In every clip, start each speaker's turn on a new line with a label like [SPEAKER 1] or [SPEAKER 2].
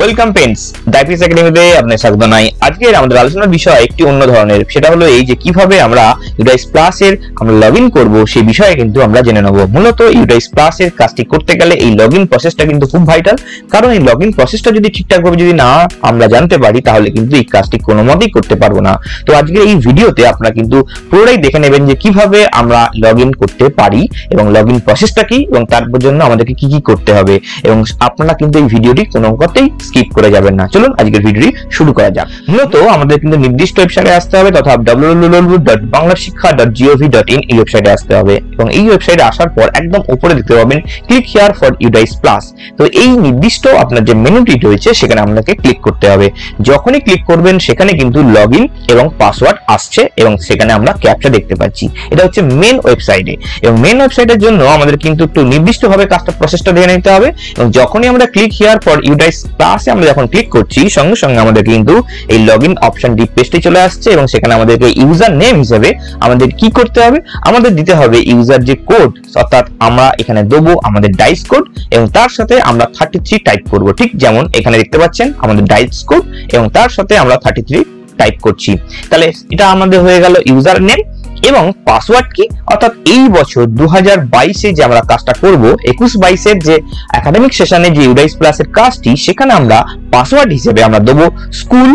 [SPEAKER 1] Welcome friends, ডাইপিএস একাডেমিতে আপনাদের স্বাগত জানাই। আজকের আমাদের আলোচনার বিষয় একটি অন্য ধরনের, সেটা হলো এই যে কিভাবে আমরা ইউডাইস প্লাস এর আমরা লগইন করব সেই বিষয়ে কিন্তু আমরা জেনে নেব। মূলত ইউডাইস প্লাস এর কাজটি করতে গেলে এই লগইন প্রসেসটা কিন্তু খুব ভাইটাল, কারণ এই লগইন প্রসেসটা যদি ঠিকঠাকভাবে যদি না আমরা জানতে পারি তাহলে কিন্তু এই কাজটি কোনো মতেই করতে পারবো না। তো আজকের এই ভিডিওতে আপনারা কিন্তু পুরোটাই দেখে নেবেন যে কিভাবে আমরা লগইন করতে পারি এবং লগইন প্রসেসটা কি এবং তার জন্য আমাদেরকে কি কি করতে হবে, এবং আপনারা কিন্তু এই ভিডিওটি কোনো মতেই স্কিপ করে যাবেন না। চলুন আজকের ভিডিওটি শুরু করা যাক। মূলত আমাদের কিন্তু নির্দিষ্ট ওয়েবসাইটে আসতে হবে, তথা www.banglasikha.gov.in এই ওয়েবসাইটে আসতে হবে, এবং এই ওয়েবসাইটে আসার পর একদম উপরে দেখতে পাবেন click here for UDISE plus. তো এই নির্দিষ্ট আপনার যে মেনুটি রয়েছে সেখানে আপনাকে ক্লিক করতে হবে। যখনই ক্লিক করবেন সেখানে কিন্তু লগইন এবং পাসওয়ার্ড আসছে, এবং সেখানে আমরা ক্যাপচা দেখতে পাচ্ছি। এটা হচ্ছে মেন ওয়েবসাইটে, এবং মেন ওয়েবসাইটের জন্য আমাদের কিন্তু একটু নির্দিষ্টভাবে কাজটা প্রসেসটা দেখে নিতে হবে। এবং যখনই আমরা ক্লিক হিয়ার ফর ইউডাইস প্লাসে আমরা যখন ক্লিক করছি সঙ্গে সঙ্গে আমাদের কিন্তু এই লগইন অপশনটি পেজটি চলে আসছে, এবং সেখানে আমাদেরকে ইউজার নেম হিসেবে আমাদের কি করতে হবে, আমাদের দিতে হবে ইউজার যে কোড, অর্থাৎ আমরা এখানে দেবো আমাদের ডাইস কোড, এবং তার সাথে আমরা 33 টাইপ করব। ঠিক যেমন এখানে দেখতে পাচ্ছেন আমাদের ডাইস কোড, এবং তার সাথে আমরা 33 টাইপ করছি। তাহলে এটা আমাদের হয়ে গেল ইউজার নেম। এবং পাসওয়ার্ড কি, অর্থাৎ এই বছর 2022-এ যে আমরা কাজটা করব, 21-22-এর যে একাডেমিক সেশনে যে ইউডাইস প্লাস এর কাজটি, সেখানে আমরা পাসওয়ার্ড হিসেবে আমরা দেবো স্কুল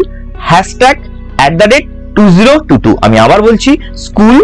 [SPEAKER 1] #@2022। আমি আবার বলছি, স্কুল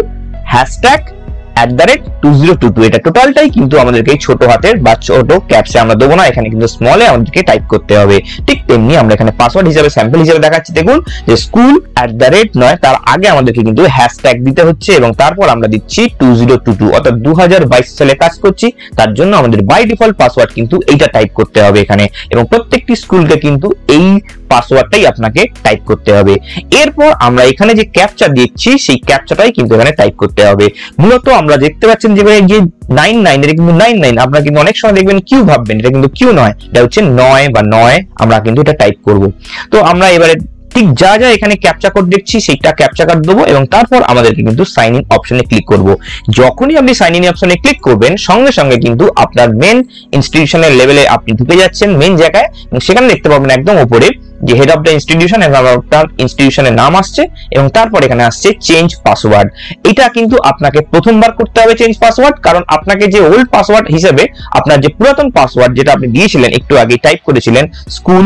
[SPEAKER 1] #@2022। এটা টোটালটাই কিন্তু আমাদেরকে ছোট হাতের বা ছোট ক্যাপসে আমরা দেবো না, এখানে কিন্তু স্মলে আমাদেরকে টাইপ করতে হবে। ঠিক তেমনি আমরা এখানে পাসওয়ার্ড হিসেবে স্যাম্পল হিসেবে দেখাচ্ছি, দেখুন যে স্কুল @ নয়, তার আগে আমাদেরকে কিন্তু হ্যাশট্যাগ দিতে হচ্ছে, এবং তারপর আমরা দিচ্ছি 2022, অর্থাৎ 2022 সালে কাজ করছি, তার জন্য আমাদের বাই ডিফল্ট পাসওয়ার্ড কিন্তু এইটা টাইপ করতে হবে এখানে, এবং প্রত্যেকটি স্কুলকে কিন্তু এই পাসওয়ার্ডটাই আপনাকে টাইপ করতে হবে। এরপর আমরা এখানে যে ক্যাপচা দিচ্ছি সেই ক্যাপচাটাই কিন্তু এখানে টাইপ করতে হবে। মূলত আমরা দেখতে পাচ্ছেন যে 99, এটা কিন্তু 99, আপনারা কিন্তু অনেক সময় দেখবেন কিউ ভাববেন, এটা কিন্তু কিউ নয়, এটা হচ্ছে 9 আমরা কিন্তু এটা টাইপ করব। তো আমরা এবারে ঠিক যা যা এখানে ক্যাপচা কোড দেখছি সেইটা ক্যাপচা কোড দেবো, এবং তারপর আমাদেরকে কিন্তু সাইন ইন অপশনে ক্লিক করব। যখনই আপনি সাইন ইন অপশনে ক্লিক করবেন সঙ্গে সঙ্গে কিন্তু আপনার মেন ইনস্টিটিউশনের লেভেলে আপনি ঢুকে যাচ্ছেন মেন জায়গায়, এবং সেখানে দেখতে পাবেন একদম উপরে যে হেড অফ দ্য ইনস্টিটিউশন এবং আপনার ইনস্টিটিউশনের নাম আসছে, এবং তারপর এখানে আসছে চেঞ্জ পাসওয়ার্ড। এটা কিন্তু আপনাকে প্রথমবার করতে হবে চেঞ্জ পাসওয়ার্ড, কারণ আপনাকে যে ওল্ড পাসওয়ার্ড হিসেবে আপনার যে পুরাতন পাসওয়ার্ড যেটা আপনি দিয়েছিলেন, একটু আগে টাইপ করেছিলেন স্কুল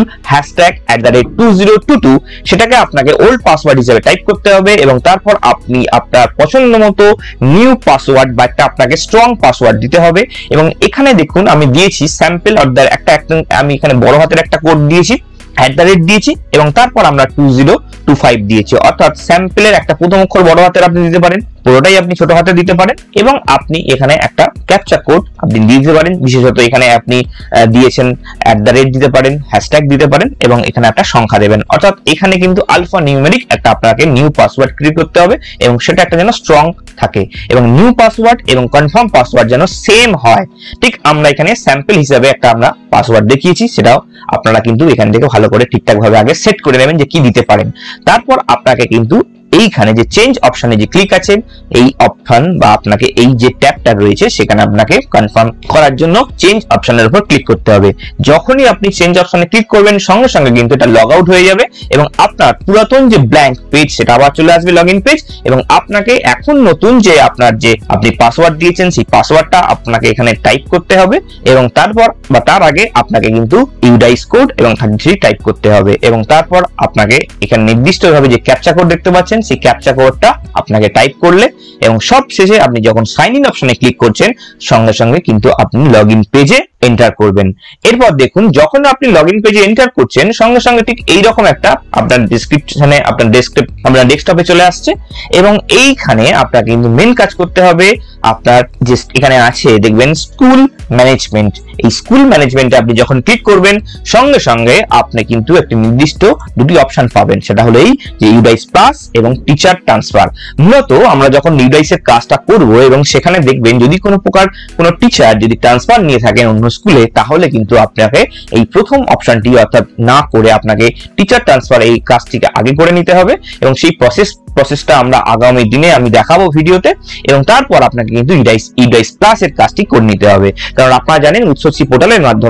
[SPEAKER 1] #@2022, সেটাকে আপনাকে ওল্ড পাসওয়ার্ড হিসেবে টাইপ করতে হবে, এবং তারপর আপনি আপনার পছন্দ মতো নিউ পাসওয়ার্ড বা একটা আপনাকে স্ট্রং পাসওয়ার্ড দিতে হবে। এবং এখানে দেখুন আমি দিয়েছি স্যাম্পল অর্ডার একটা আমি এখানে বড় হাতের একটা কোড দিয়েছি, দিয়েছি, এবং তারপর আমরা 2025 দিয়েছি, অর্থাৎ স্যাম্পলের একটা প্রথম অক্ষর বড় হাতের আপনি দিতে পারেন, পুরোটাই আপনি ছোট হাতে দিতে পারেন, এবং আপনি এখানে একটা ক্যাপচা কোড আপনি দিতে পারেন। বিশেষত এখানে আপনি দিয়েছেন @ দিতে পারেন, হ্যাশট্যাগ দিতে পারেন, এবং এখানে একটা সংখ্যা দেবেন। অর্থাৎ এখানে কিন্তু আলফা নিউমেরিক একটা আপনাকে নিউ পাসওয়ার্ড ক্রিয়েট করতে হবে, এবং সেটা একটা যেন স্ট্রং থাকে, এবং নিউ পাসওয়ার্ড এবং কনফার্ম পাসওয়ার্ড যেন সেম হয়। ঠিক আমরা এখানে স্যাম্পল হিসেবে একটা আমরা পাসওয়ার্ড দেখিয়েছি, সেটাও আপনারা কিন্তু এখান থেকে ভালো করে ঠিকঠাক ভাবে আগে সেট করে নেবেন যে কি দিতে পারেন। তারপর আপনাকে কিন্তু এইখানে যে চেঞ্জ অপশনে যে ক্লিক আছে, এই অপশন বা আপনাকে এই যে ট্যাবটা রয়েছে সেখানে আপনাকে কনফার্ম করার জন্য চেঞ্জ অপশনের উপর ক্লিক করতে হবে। যখনই আপনি চেঞ্জ অপশনে ক্লিক করবেন সঙ্গে সঙ্গে কিন্তু এটা লগ আউট হয়ে যাবে, এবং আপনার পুরাতন যে ব্ল্যাঙ্ক পেজ সেটা আবার চলে আসবে লগইন পেজ, এবং আপনাকে এখন নতুন যে আপনার যে আপনি পাসওয়ার্ড দিয়েছেন সেই পাসওয়ার্ডটা আপনাকে এখানে টাইপ করতে হবে, এবং তারপর বা তার আগে আপনাকে কিন্তু ইউডাইস কোড এবং 33 টাইপ করতে হবে, এবং তারপর আপনাকে এখানে নির্দিষ্টভাবে যে ক্যাপচা কোড দেখতে পাচ্ছেন সেই ক্যাপচা কোডটা আপনাকে টাইপ করলে, এবং সব শেষে আপনি যখন সাইন ইন অপশনে ক্লিক করছেন সঙ্গে সঙ্গে কিন্তু আপনি লগইন পেজে এন্টার করবেন। এরপর দেখুন যখন আপনি লগইন পেজে এন্টার করছেন সঙ্গে সঙ্গে ঠিক এইরকম একটা আপনার ডেসক্রিপশনে আপনার ডেস্কটপে চলে আসছে, এবং এইখানে আপনাকে কিন্তু মেন কাজ করতে হবে। আপনার যে এখানে আছে দেখবেন স্কুল ম্যানেজমেন্ট, এই স্কুল ম্যানেজমেন্টে আপনি যখন ক্লিক করবেন সঙ্গে সঙ্গে আপনি কিন্তু একটি নির্দিষ্ট দুটি অপশন পাবেন, সেটা হলো এই যে ইউডাইস প্লাস এবং টিচার ট্রান্সফার। মূলত আমরা যখন ইউডাইসের কাজটা করব এবং সেখানে দেখবেন যদি কোনো প্রকার কোনো টিচার যদি ট্রান্সফার নিয়ে থাকেন অন্য স্কুলে, তাহলে কিন্তু আপনাকে এই প্রথম অপশনটি অর্থাৎ না করে আপনাকে টিচার ট্রান্সফার এই কাজটিকে আগে করে নিতে হবে, এবং সেই প্রসেসটা আমরা আগামী দিনে আমি দেখাবো ভিডিওতে, এবং তারপর আপনাকে কিন্তু ইউডাইস প্লাস এর কাজটি করে নিতে হবে। কারণ আপনারা জানেন উৎসশ্রী পোর্টালের মাধ্যমে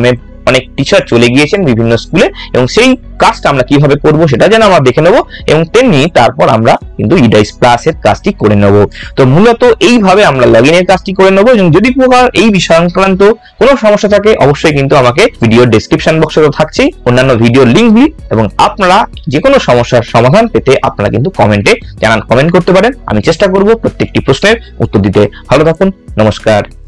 [SPEAKER 1] অনেক টিচার চলে গিয়েছেন বিভিন্ন স্কুলে, এবং সেই কাজটা আমরা কিভাবে করব সেটা যেন আমরা দেখে নেব, এবং তেমনি তারপর আমরা কিন্তু ইডাইস প্লাস এর কাজটি করে নেব। তো মূলত এইভাবে আমরা লগইন এর কাজটি করে নেব। এবং যদি প্রকার এই বিষয় সংক্রান্ত কোনো সমস্যা থাকে অবশ্যই কিন্তু আমাকে ভিডিওর ডেসক্রিপশন বক্সে তো থাকছেই অন্যান্য ভিডিওর লিঙ্কগুলি, এবং আপনারা যে কোনো সমস্যার সমাধান পেতে আপনারা কিন্তু কমেন্ট করতে পারেন। আমি চেষ্টা করব প্রত্যেকটি প্রশ্নের উত্তর দিতে। ভালো থাকুন, নমস্কার।